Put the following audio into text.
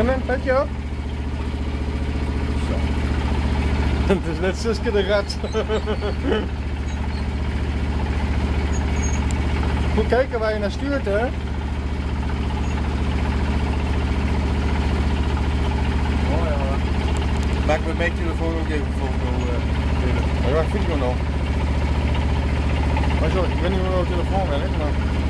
Brennan, petje op. Zo. Het is net Suske de rat. Moet kijken waar je naar stuurt, hè? Oh ja. Maak met mijn telefoon ook even een foto. Ja, video nog. Maar zo, ik weet niet hoe mijn telefoon werkt, maar...